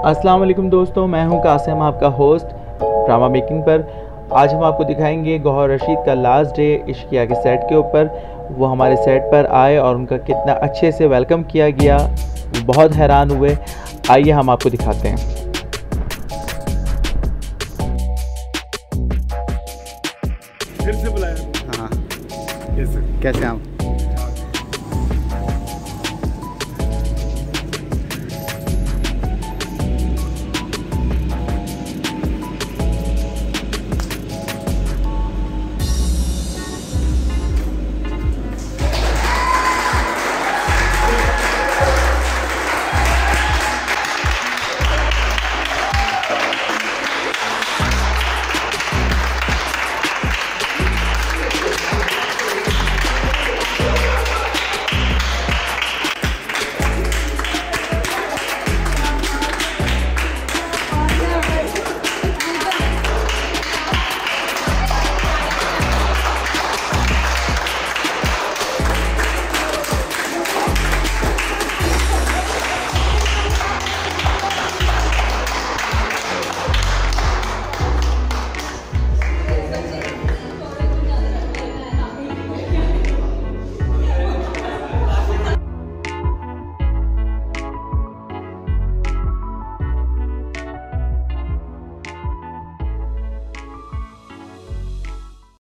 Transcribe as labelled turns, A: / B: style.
A: अस्सलाम वालेकुम दोस्तों, मैं हूं कासिम, आपका होस्ट ड्रामा मेकिंग पर। आज हम आपको दिखाएंगे गौहर रशीद का लास्ट डे इश्किया के सेट के ऊपर। वो हमारे सेट पर आए और उनका कितना अच्छे से वेलकम किया गया, वो बहुत हैरान हुए। आइए हम आपको दिखाते हैं।
B: फिर से बुलाया।
C: हाँ, कैसे आप?